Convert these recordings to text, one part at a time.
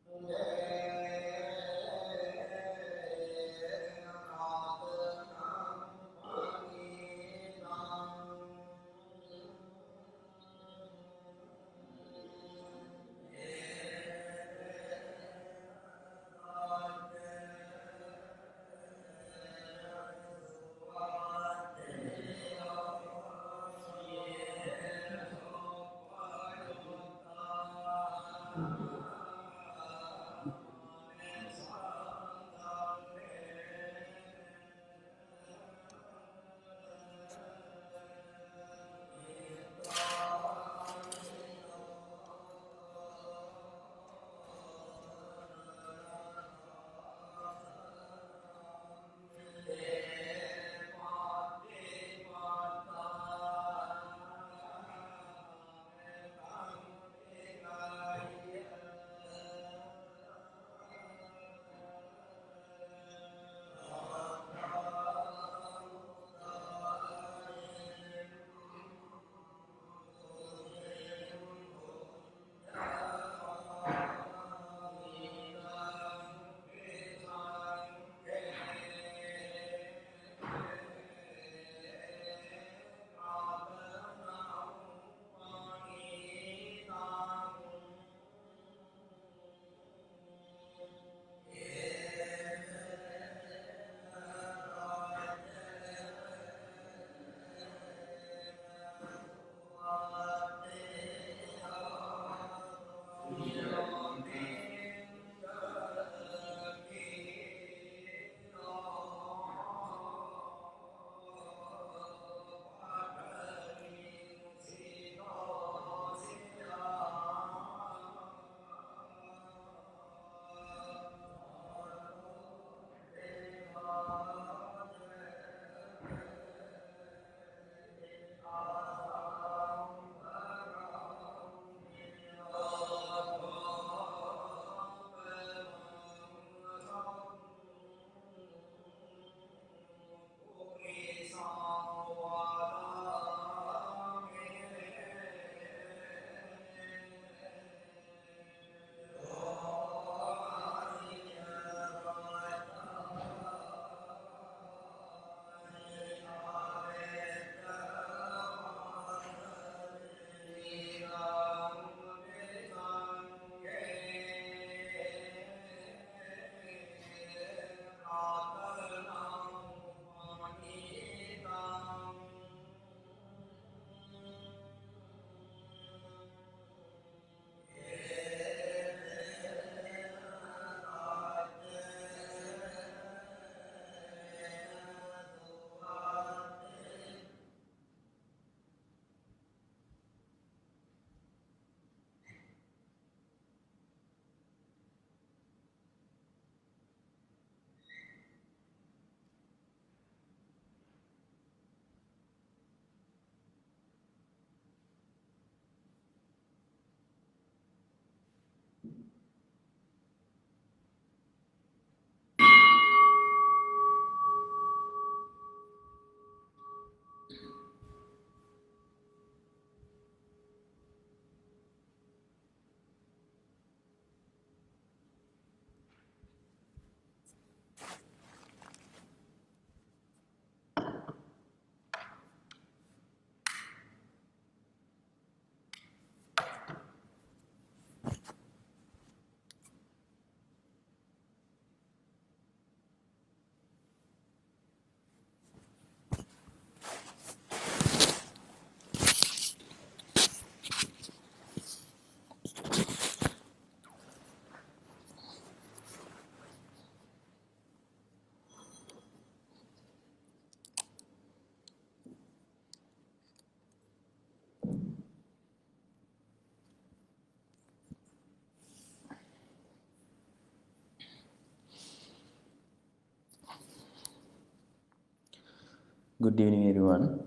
Good evening, everyone.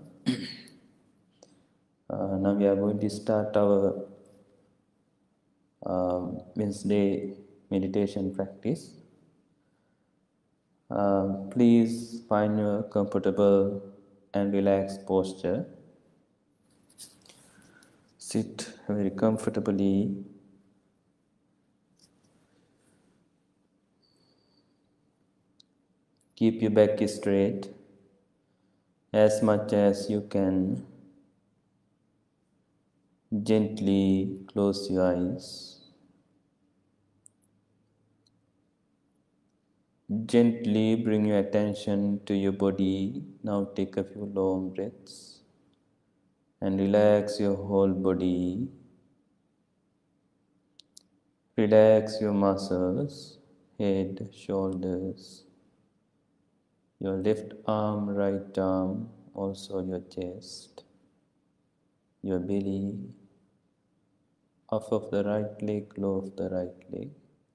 Now we are going to start our Wednesday meditation practice. Please find your comfortable and relaxed posture. Sit very comfortably Keep your back straight as much as you can. Gently close your eyes. Gently bring your attention to your body. Now take a few long breaths and relax your whole body. Relax your muscles, head, shoulders, your left arm, right arm, also your chest, your belly, up of the right leg, low of the right leg,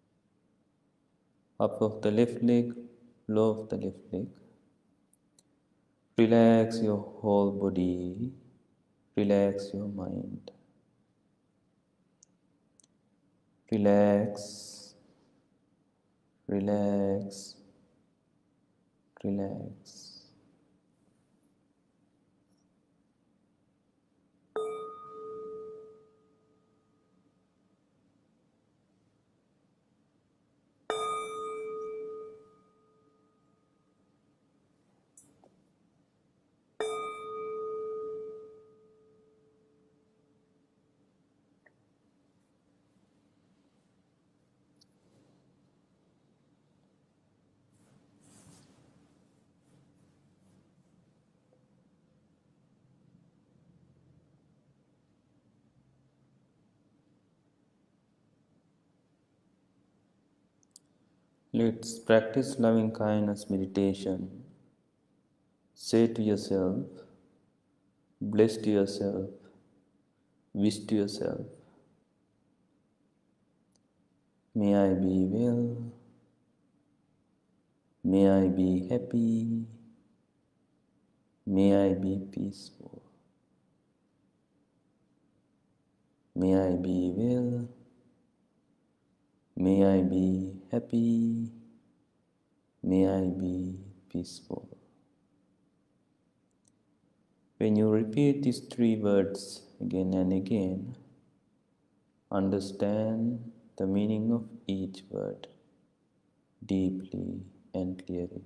up of the left leg, low of the left leg. Relax your whole body, relax your mind. Relax, relax, relax. Let's practice loving kindness meditation. Say to yourself, bless to yourself, wish to yourself, may I be well, may I be happy, may I be peaceful, may I be well, may I be happy, may I be peaceful. When you repeat these three words again and again, understand the meaning of each word deeply and clearly.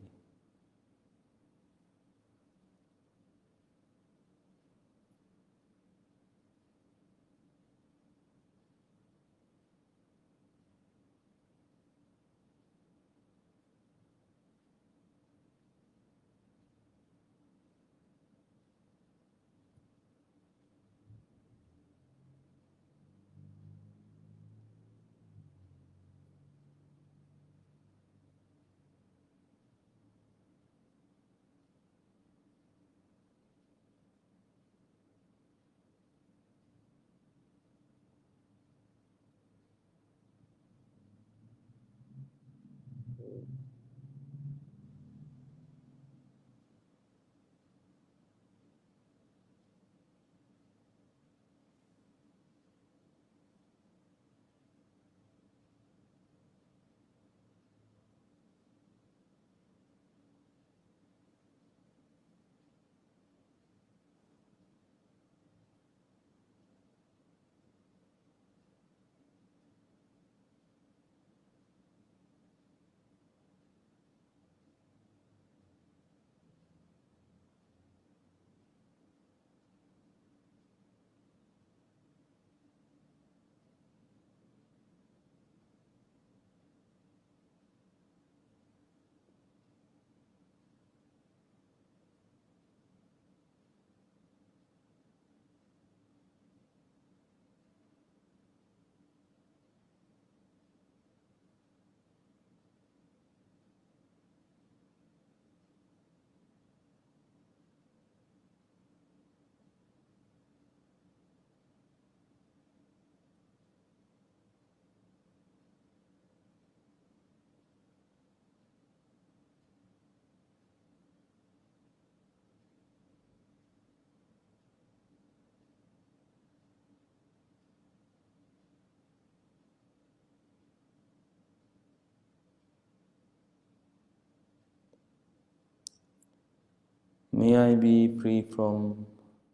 May I be free from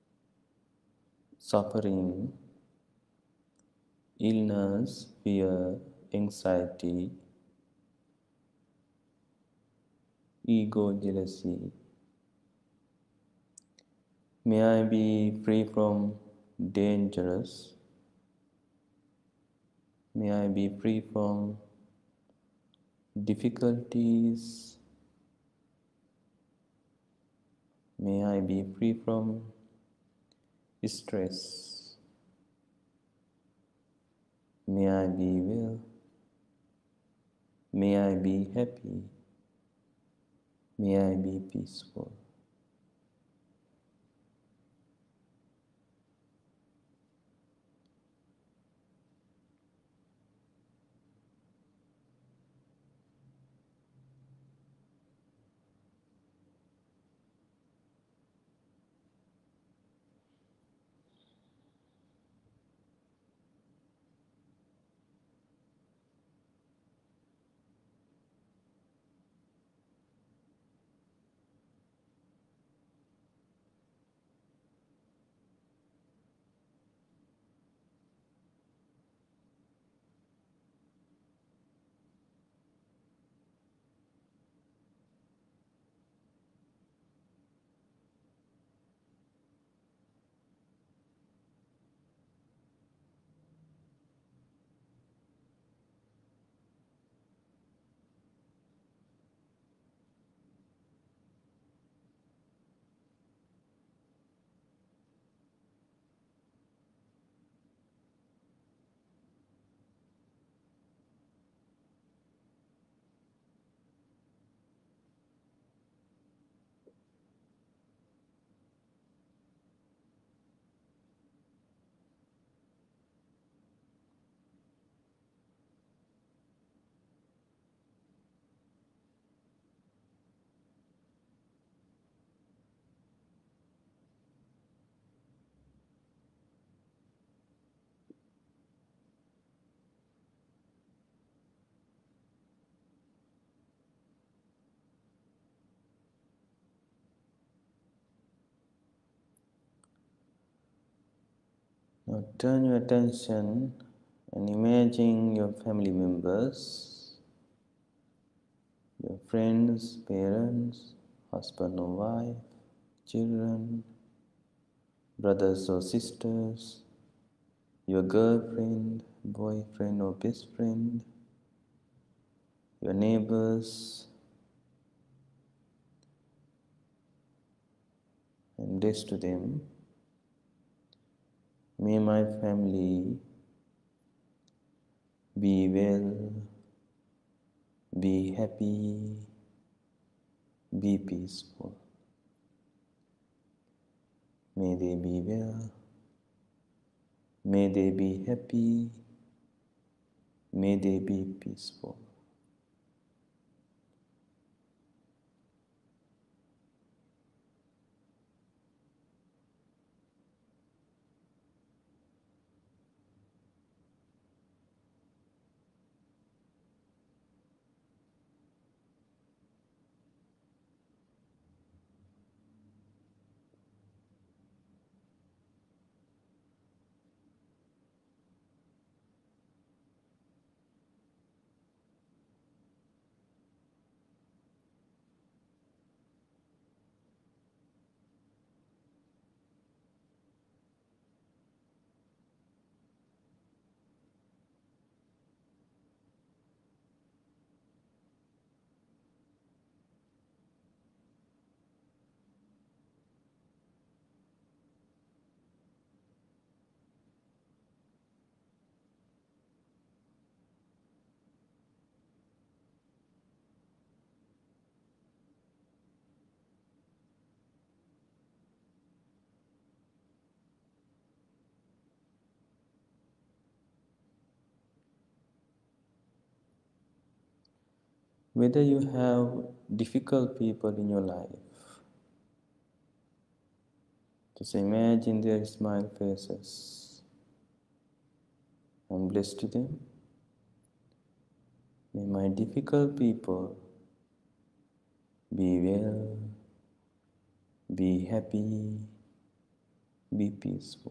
suffering, illness, fear, anxiety, ego, jealousy. May I be free from dangerous. May I be free from difficulties. May I be free from stress. May I be well. May I be happy. May I be peaceful. Now turn your attention and imagine your family members, your friends, parents, husband or wife, children, brothers or sisters, your girlfriend, boyfriend or best friend, your neighbors, and this to them. May my family be well, be happy, be peaceful. May they be well, may they be happy, may they be peaceful. Whether you have difficult people in your life, just imagine their smile faces and bless to them. May my difficult people be well, be happy, be peaceful.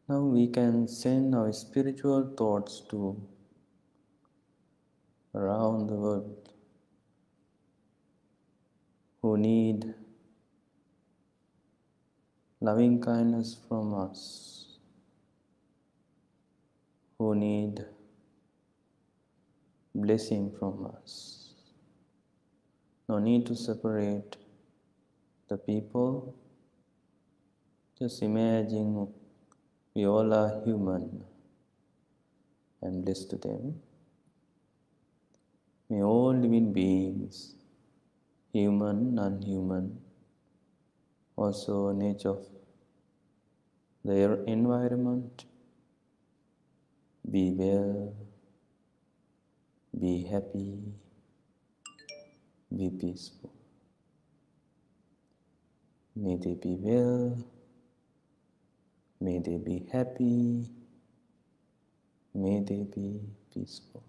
Now we can send our spiritual thoughts to around the world who need loving kindness from us, who need blessing from us. No need to separate the people. Just imagine we all are human and bless to them. May all living beings, human, non-human, also nature of their environment, be well, be happy, be peaceful. May they be well, may they be happy, may they be peaceful.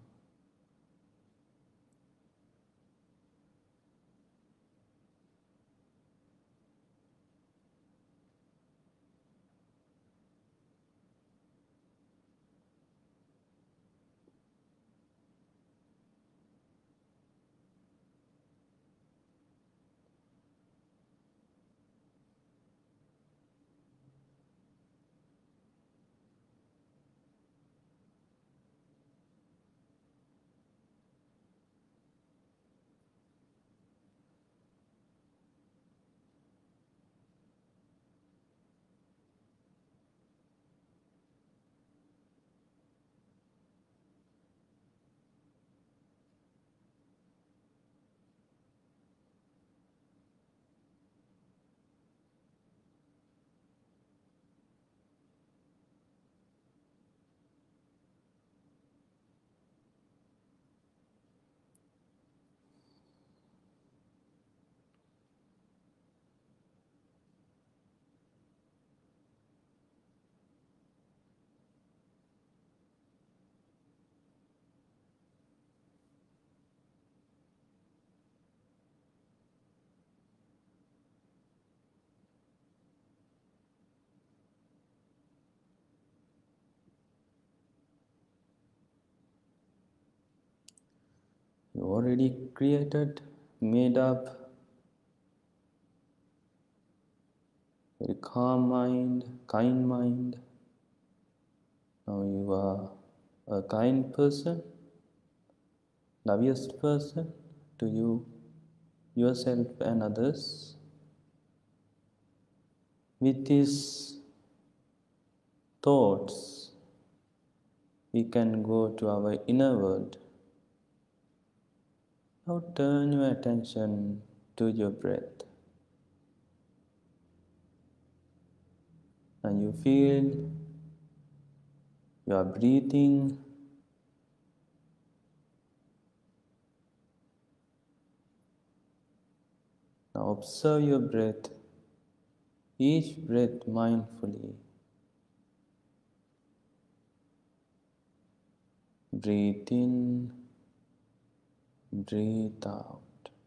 You already created, made up very calm mind, kind mind. Now you are a kind person, loveliest person to you, yourself and others. With these thoughts, we can go to our inner world. Now turn your attention to your breath. And you feel you are breathing. Now observe your breath, each breath mindfully. Breathe in, breathe out.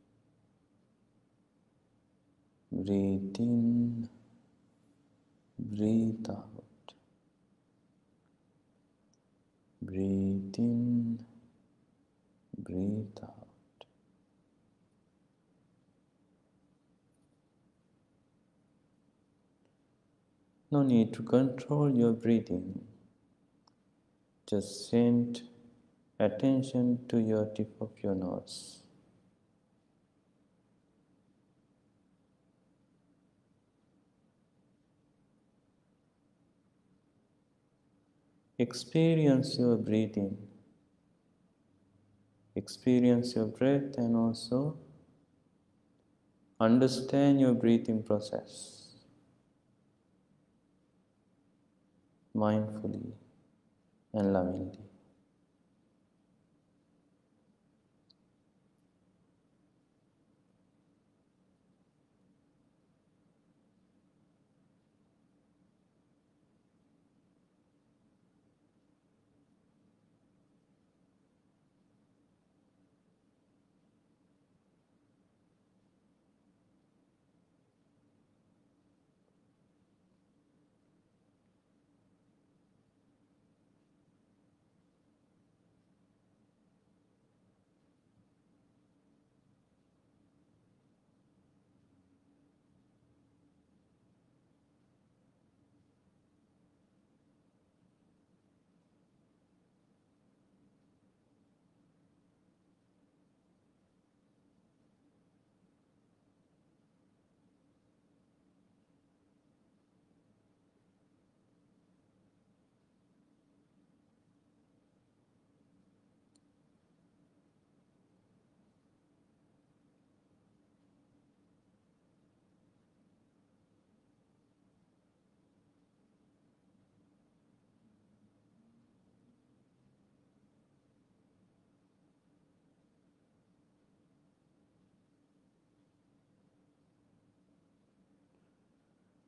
Breathe in, breathe out. Breathe in, breathe out. No need to control your breathing. Just send attention to your tip of your nose. Experience your breathing. Experience your breath and also understand your breathing process mindfully and lovingly.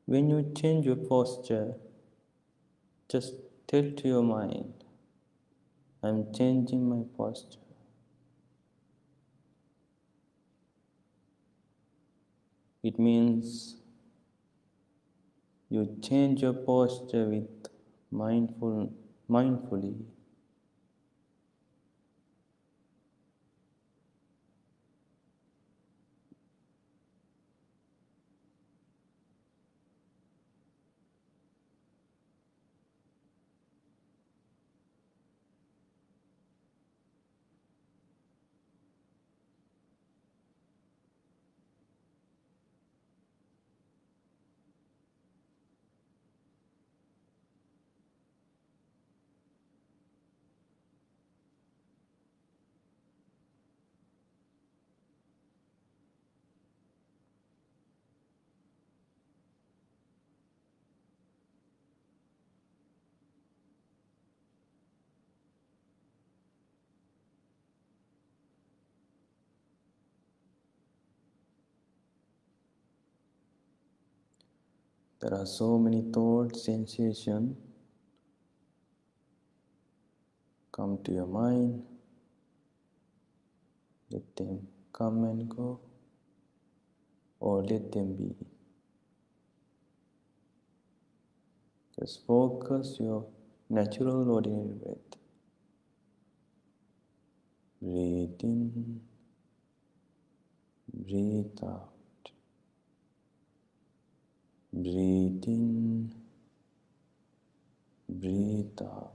When you change your posture, just tell to your mind, I'm changing my posture. It means you change your posture with mindfully. There are so many thoughts, sensations come to your mind. Let them come and go, or let them be. Just focus your natural ordinary breath. Breathe in, breathe out. Breathe in, breathe out.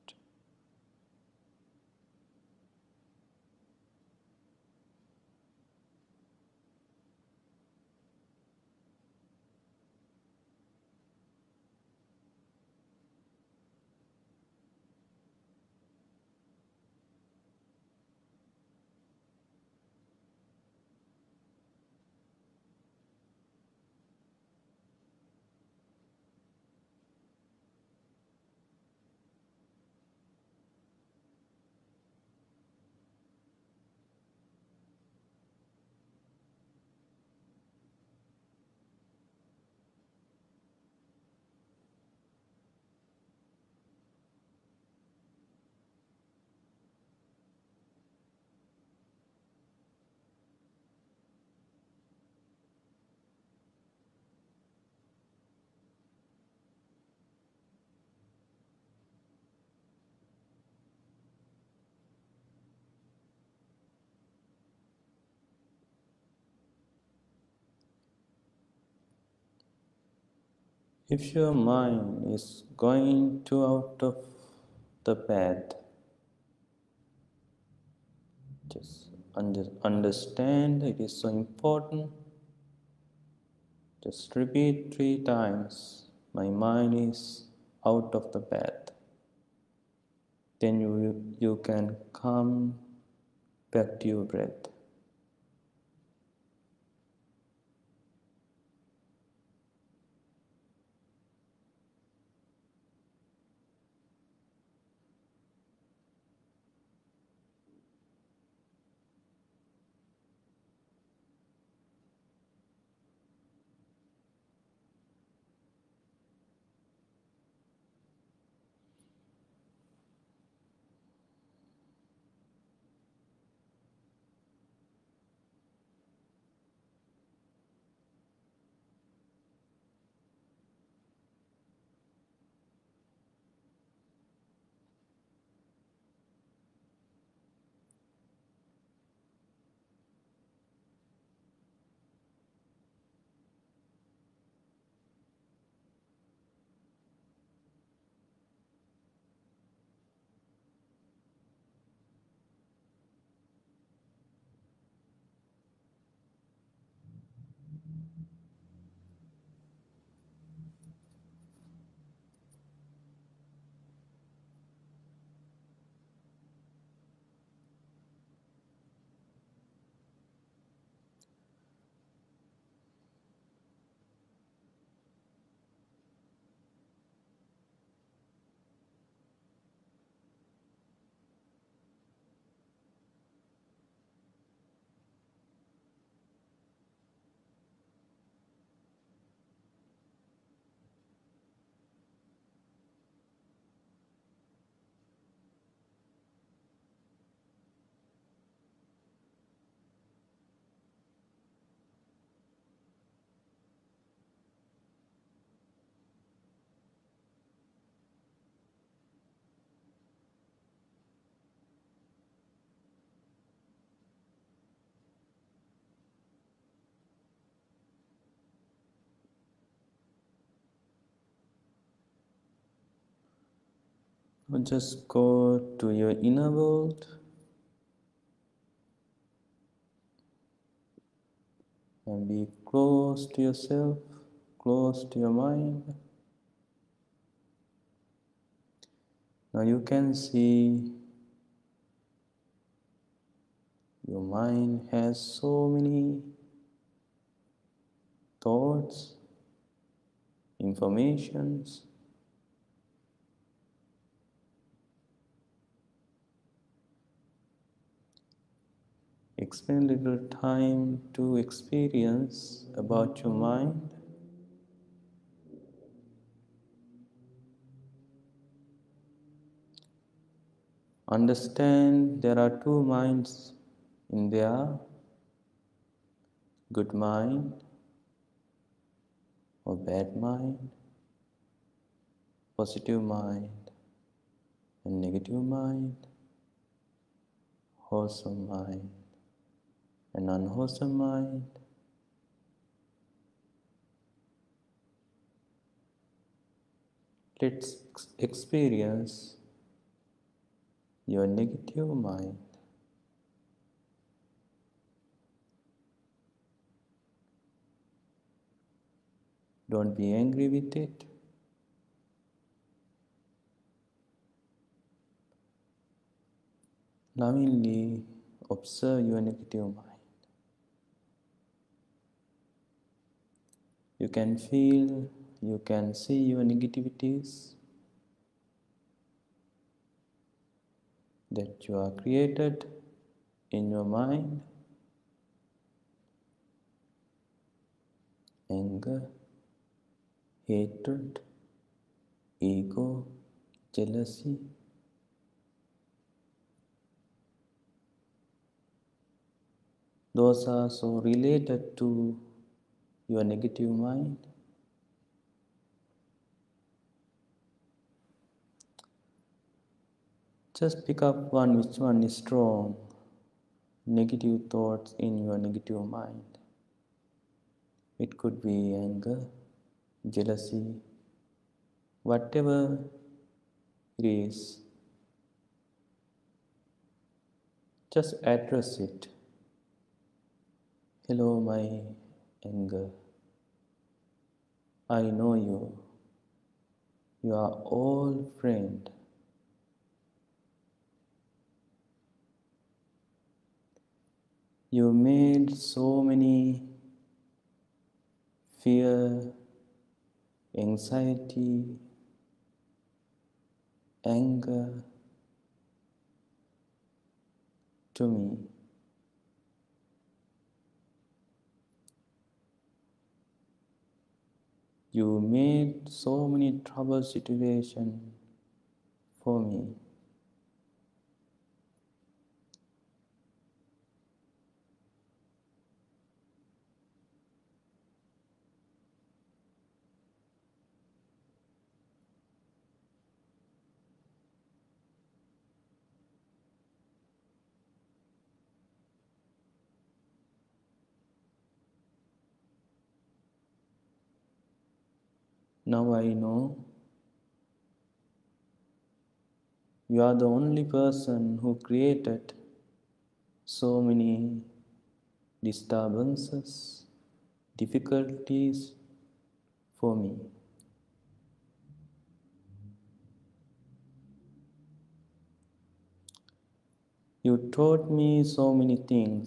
If your mind is going too out of the path, just understand it is so important. Just repeat 3 times, my mind is out of the path. Then you can come back to your breath. Just go to your inner world and be close to yourself, close to your mind. Now you can see your mind has so many thoughts, informations. Spend a little time to experience about your mind. Understand there are two minds in there, good mind or bad mind, positive mind and negative mind, wholesome mind and unwholesome mind. Let's experience your negative mind. Don't be angry with it. Lovingly observe your negative mind. You can feel, you can see your negativities that you are created in your mind. Anger, hatred, ego, jealousy. Those are so related to your negative mind. Just pick up one, which one is strong. Negative thoughts in your negative mind. It could be anger, jealousy, whatever it is. Just address it. Hello, my anger. I know you. You are all friend. You made so many fear, anxiety, anger to me. You made so many trouble situations for me. Now I know you are the only person who created so many disturbances, difficulties for me. You taught me so many things,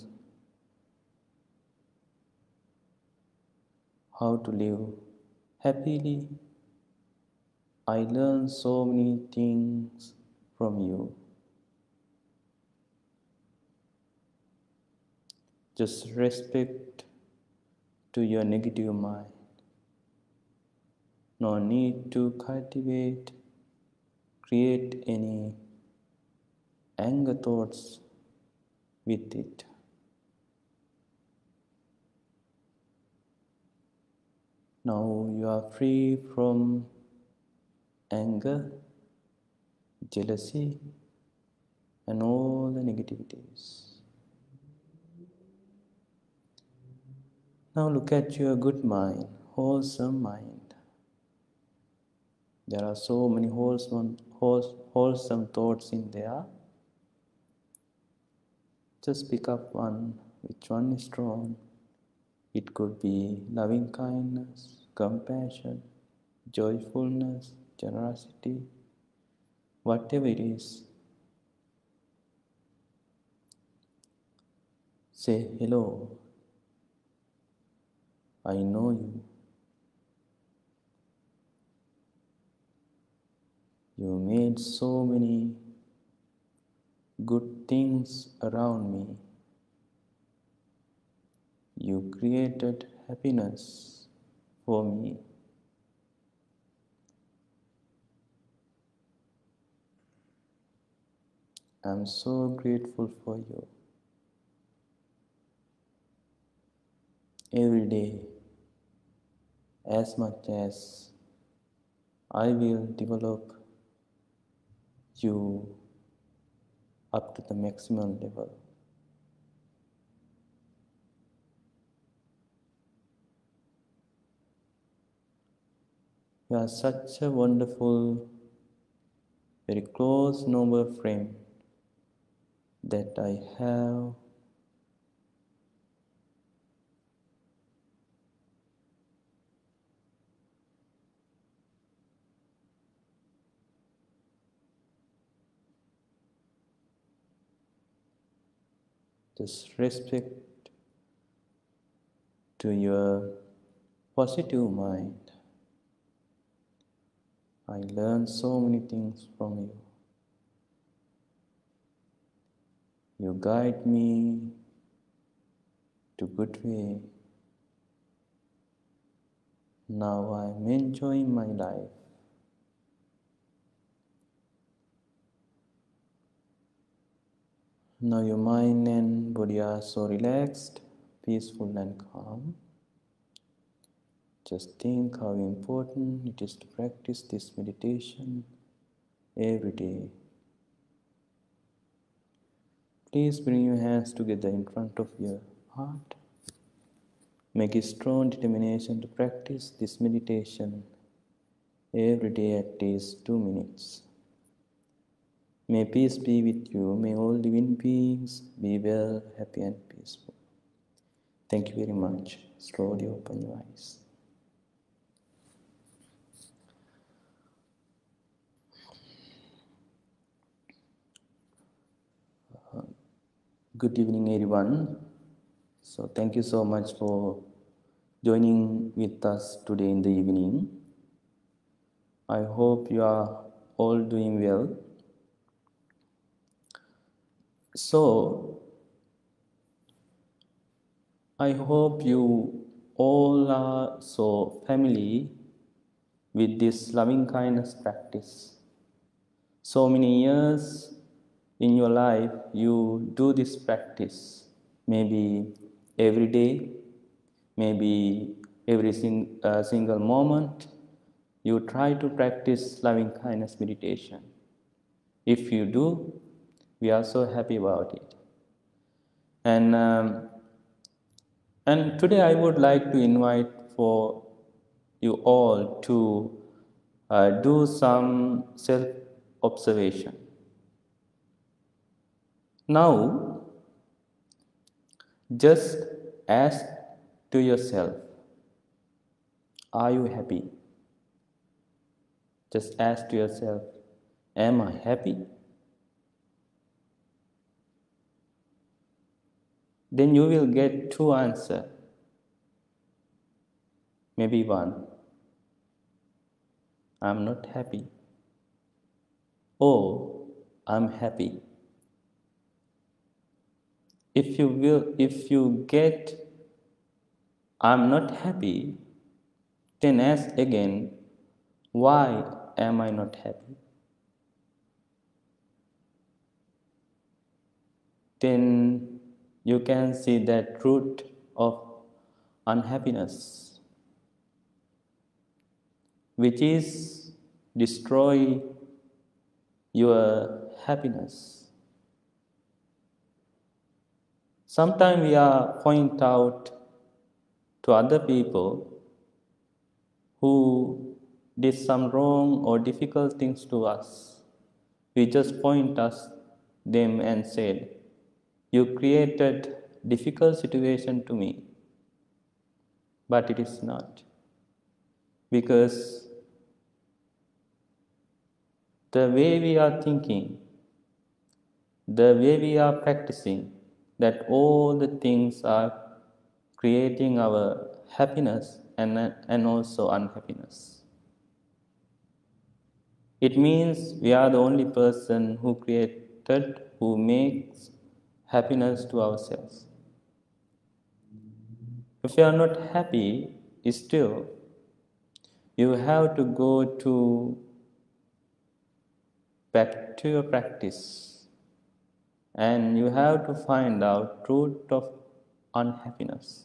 how to live happily. I learned so many things from you. Just respect to your negative mind. No need to cultivate, create any anger thoughts with it. Now you are free from anger, jealousy, and all the negativities. Now look at your good mind, wholesome mind. There are so many wholesome thoughts in there. Just pick up one. Which one is strong? It could be loving kindness, compassion, joyfulness, generosity, whatever it is. Say hello. I know you. You made so many good things around me. You created happiness for me. I'm so grateful for you. Every day, as much as I will develop you up to the maximum level. You are such a wonderful, very close, noble friend that I have. Just respect to your positive mind. I learned so many things from you. You guide me to good way. Now I'm enjoying my life. Now your mind and body are so relaxed, peaceful and calm. Just think how important it is to practice this meditation every day. Please bring your hands together in front of your heart. Make a strong determination to practice this meditation every day at least 2 minutes. May peace be with you. May all living beings be well, happy and peaceful. Thank you very much. Slowly open your eyes. Good evening, everyone. So thank you so much for joining with us today in the evening. I hope you are all doing well. So I hope you all are so familiar with this loving kindness practice. So many years in your life you do this practice, maybe every day, maybe every single moment you try to practice loving kindness meditation. If you do, we are so happy about it. And today I would like to invite for you all to do some self-observation. Now, just ask to yourself, are you happy? Just ask to yourself, am I happy? Then you will get two answers. Maybe one, I'm not happy. Or I'm happy. If you get I'm not happy, then ask again, why am I not happy? Then you can see that root of unhappiness, which is destroy your happiness. Sometimes we are point out to other people who did some wrong or difficult things to us. We just point us them and said, "You created difficult situation to me," but it is not, because the way we are thinking, the way we are practicing, that all the things are creating our happiness and also unhappiness. It means we are the only person who created, who makes happiness to ourselves. If you are not happy, still, you have to go back to your practice, and you have to find out truth of unhappiness.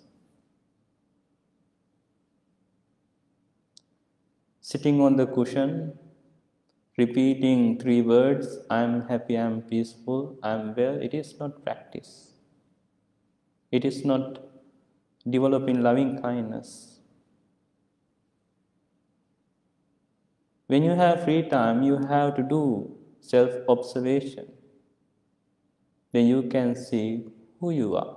Sitting on the cushion, repeating 3 words, I am happy, I am peaceful, I am well, it is not practice. It is not developing loving kindness. When you have free time, you have to do self-observation. Then you can see who you are.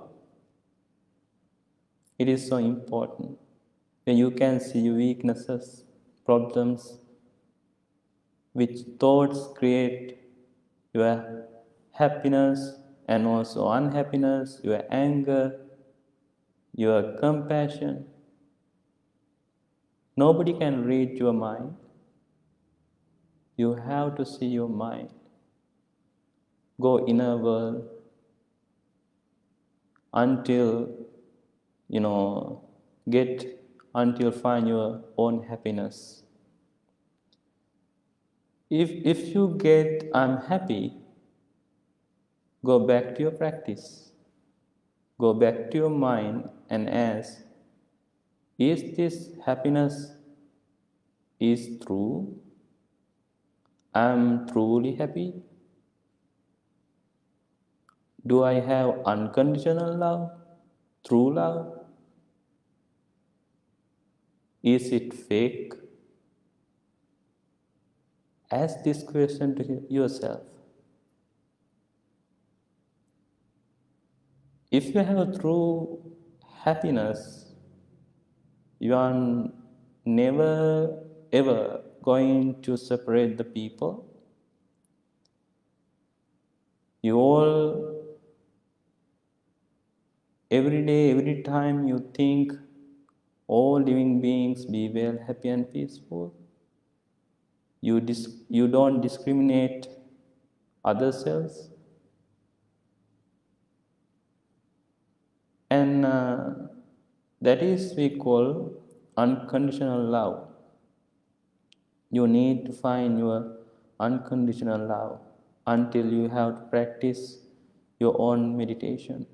It is so important. Then you can see your weaknesses, problems, which thoughts create your happiness and also unhappiness, your anger, your compassion. Nobody can read your mind. You have to see your mind. Go inner world until until find your own happiness. If you get I'm happy, go back to your practice. Go back to your mind and ask, is this happiness is true? I'm truly happy? Do I have unconditional love? True love? Is it fake? Ask this question to yourself. If you have true happiness, you are never ever going to separate the people. You all, every day, every time you think all living beings be well, happy and peaceful. You don't discriminate other selves. And that is we call unconditional love. You need to find your unconditional love until you have to practice your own meditation.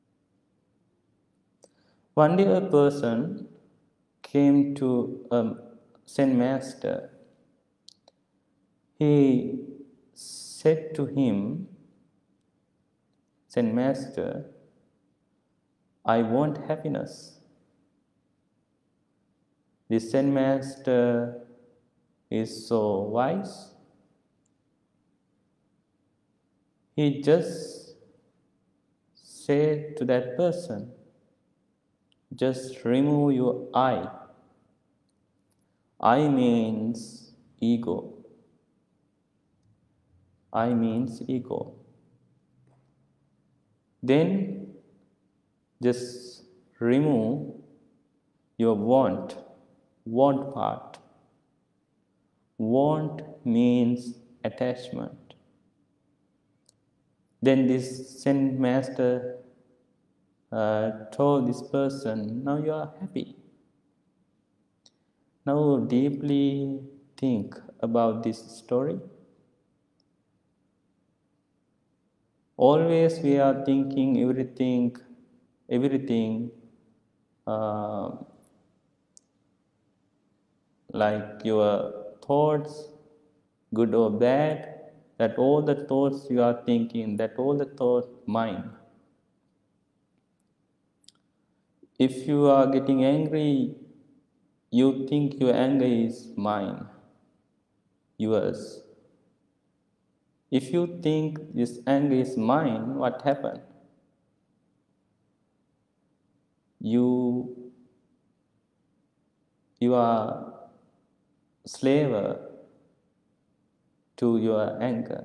One day a person came to a Zen master. He said to him, Zen master, I want happiness. The Zen master is so wise. He just said to that person, just remove your I. I means ego. I means ego. Then just remove your want part. Want means attachment. Then this Zen master told this person, now you are happy. Now deeply think about this story. Always we are thinking everything, like your thoughts, good or bad, that all the thoughts you are thinking, that all the thoughts mine. If you are getting angry, you think your anger is mine, yours. If you think this anger is mine, what happened? You are slave to your anger.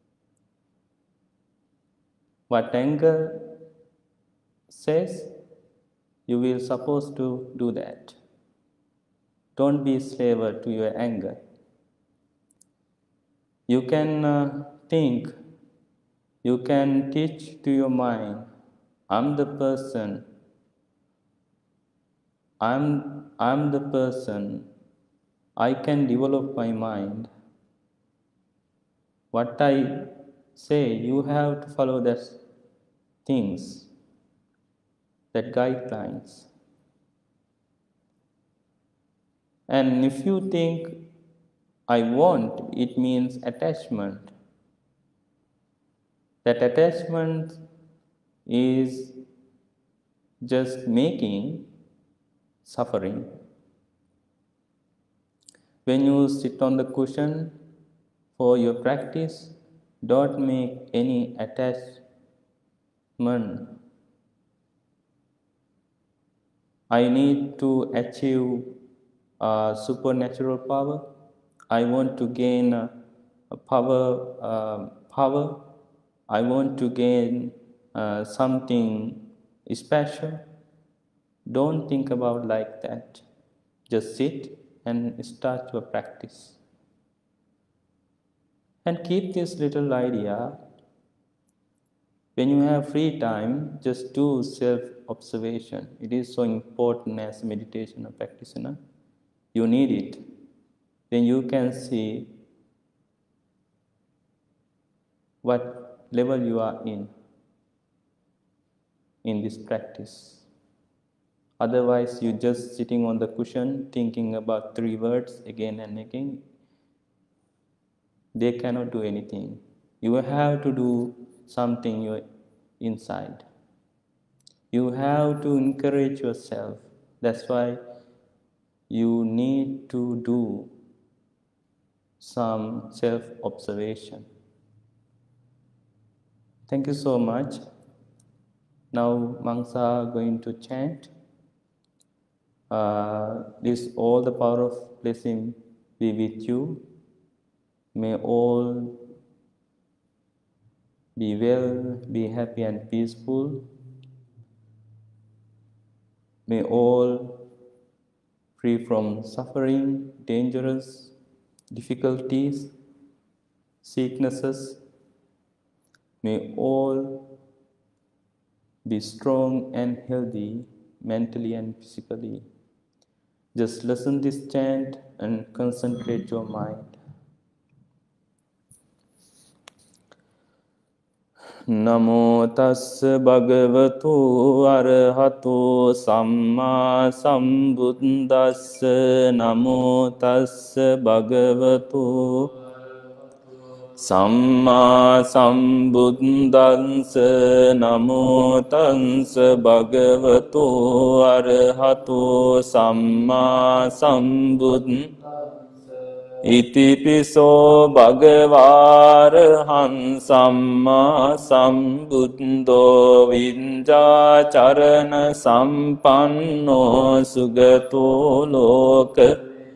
What anger says, you will supposed to do that. Don't be slave to your anger. You can think, you can teach to your mind, I'm the person, I'm the person, I can develop my mind. What I say, you have to follow that things, that guidelines. And if you think, I want, it means attachment. That attachment is just making suffering. When you sit on the cushion for your practice, don't make any attachment. I need to achieve supernatural power. I want to gain power. I want to gain something special. Don't think about like that. Just sit and start your practice. And keep this little idea. When you have free time, just do self-observation. It is so important as a meditation practitioner. You need it. Then you can see what level you are in this practice. Otherwise, you're just sitting on the cushion thinking about 3 words again and again. They cannot do anything. You have to do something inside. You have to encourage yourself. That's why you need to do some self-observation. Thank you so much. Now monks are going to chant. This all the power of blessing be with you. May all be well, be happy and peaceful. May all free from suffering, dangerous, difficulties, sicknesses. May all be strong and healthy, mentally and physically. Just listen this chant and concentrate your mind. Namo tassa bhagavato arahato samma sambuddhassa. Namo tassa bhagavato samma sambuddhassa. Namo tassa bhagavato arahato samma sambuddhassa. Itipiso bhagavārahං samma sambuddho viñjā carana sampanno sugato loka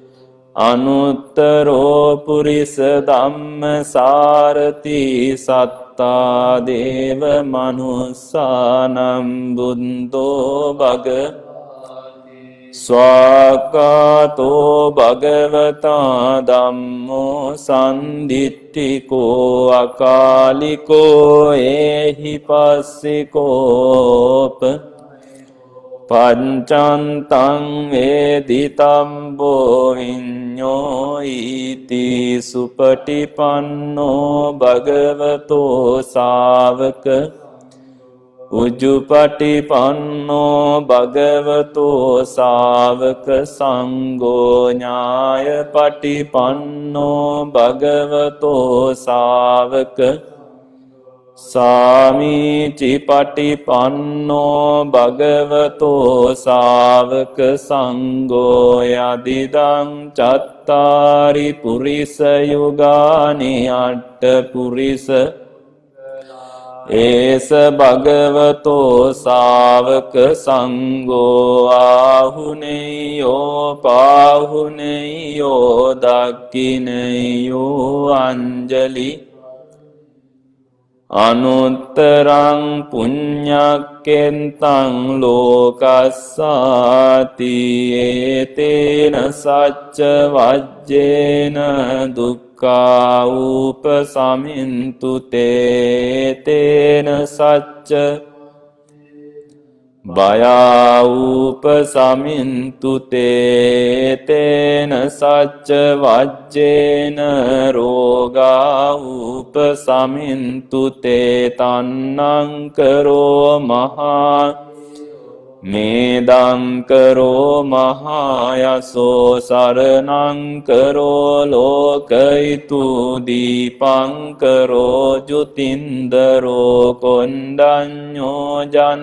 anuttaro purisa dhamma sārati sattā deva manussanam buddho bhagavā Swakato bhagavata dhammo sanditthiko akaliko ehi passikop pancantang editambo viñño iti supatipanno bhagavato sāvaka Ujjupatipanno bhagavato sāvaka sangho ñāya patipanno bhagavato sāvaka සාමීචි පටිපන්නෝ භගවතෝ සාවක සංඝෝ යදිදං චත්තාරි පුරිස යුගානි අට්ඨ පුරිස ඒස භගවතෝ සාවක සංඝෝ ආහුනේයෝ පාහුනේයෝ දක්ඛිනේයෝ අංජලි අනුත්තරං පුඤ්ඤක්ඛෙන්තං ලෝකස්සාති ඒතේන සච්ච වජ්ජේන දුක්ඛා උපසමින්තු තේතේන සච්ච භයා උපසමින්තු තේතේන සච්ච වජ්ජේන රෝගා උපසමින්තු තේ තන්නං කරෝ මහා මේදං කරෝ මහායසෝ සරණං කරෝ ලෝකයිතු දීපං කරෝ ජුතින්දරෝ කොණ්ඩඤ්ඤෝ ජන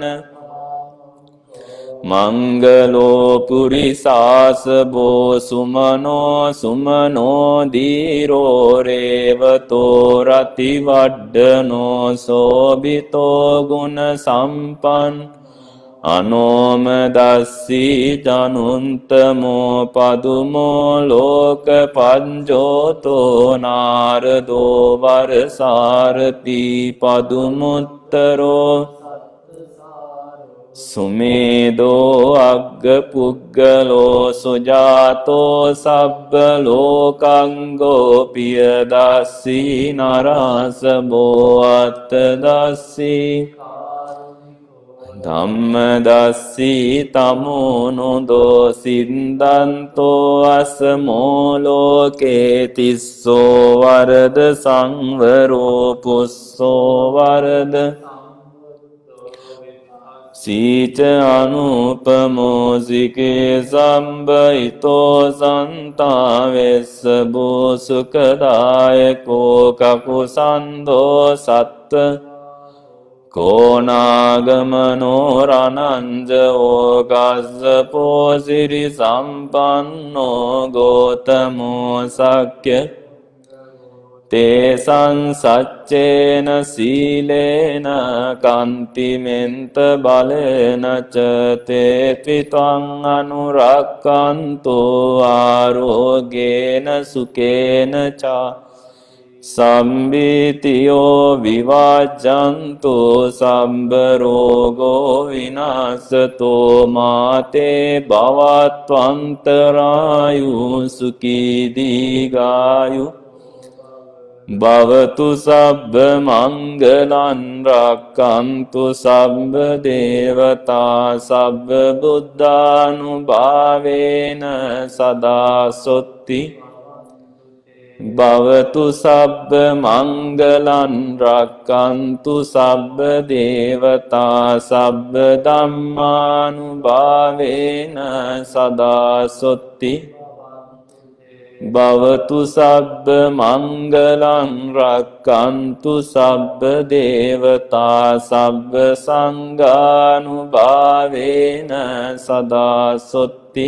මංගලෝ පුරිසාසබෝ සුමනෝ සුමනෝ දීරෝ රේවතෝ රතිවඩ්ඩනෝ සෝබිතෝ ගුණ සම්පන් අනෝම දස්සී ජනුන්තමෝ පදුමෝ ලෝක පංජෝතෝ නාරදෝ වරසාරති පදුමුත්තරෝ සුමේදෝ අග්ග පුග්ගලෝ සුජාතෝ සබ්බ ලෝකංගෝ පියදස්සී නරාසබෝ අත්තදස්සී ධම්මදස්සී තමෝනොදෝ සින්දන්තෝ අසමෝ ලෝකේ තිස්සෝ වරද සංවරෝ පුස්සෝ වරද සීච අනුපමෝ සිකේ සම්බයිතෝ සන්තාවෙස්ස බෝසුකදායකෝ කකුසන්දෝ සත්ත කෝනාගමනෝ රනංජෝ ගස්සපෝ සිරි සම්පන්නෝ ගෝතමෝ සක්්‍ය තේසං සච්චේන සීලේන කන්තිමෙන්ත බලේන ච තේත්විතං අනුරක්ඛන්තෝ ආරෝගේන සුකේන චා සම්බීතියෝ විවාජ්ජන්තෝ සම්බ රෝගෝ විනාශතෝ මාතේ භවත්වන්තරායු සුඛී දීඝායු භවතු සබ්බ මංගලං රක්ඛන්තු සබ්බ දේවතා සබ්බ බුද්ධානුභාවේන සදා සොත්ති භවතු සබ්බ මංගලං රක්ඛන්තු සබ්බ දේවතා සබ්බ ධම්මානුභාවේන සදා සොත්ති භවතු සබ්බ මංගලං රක්ඛන්තු සබ්බ දේවතා සබ්බ සංඝානුභාවේන සදා සොත්ති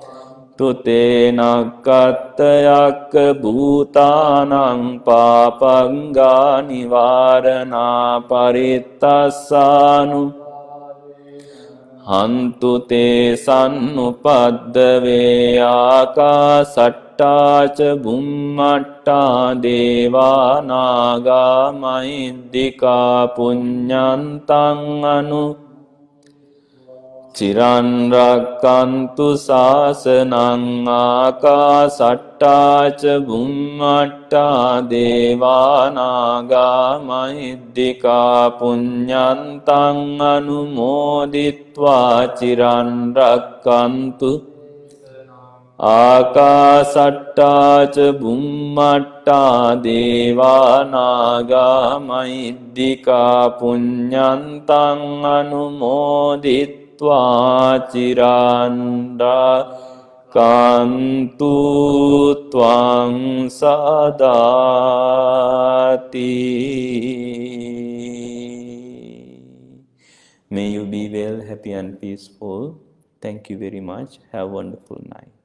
තුතේනක්කත්තයක්ක භූතානං පාපංගා නිවාරණා පරිත්තස්සානු හන්තු තේ සන්නුපද්දවේ ආකාසට්ටාච බුම්මට්ටා දේවා නාග මහිද්దికා පුඤ්ඤන්තං අනු චිරන් රක්칸තු ශාසනං ආකාසට්ටාච බුම්මට්ටා දේවා නාග මහිද්దికා පුඤ්ඤන්තං අනුමෝදිත්වා චිරන් රක්칸තු ආකාසට්ටාච බුම්මට්ටා දේවා නාග මහිද්దికා පුඤ්ඤන්තං අනුමෝදිත්වා චිරන් Kantu Tvang Sadati. May you be well, happy and peaceful. Thank you very much. Have a wonderful night.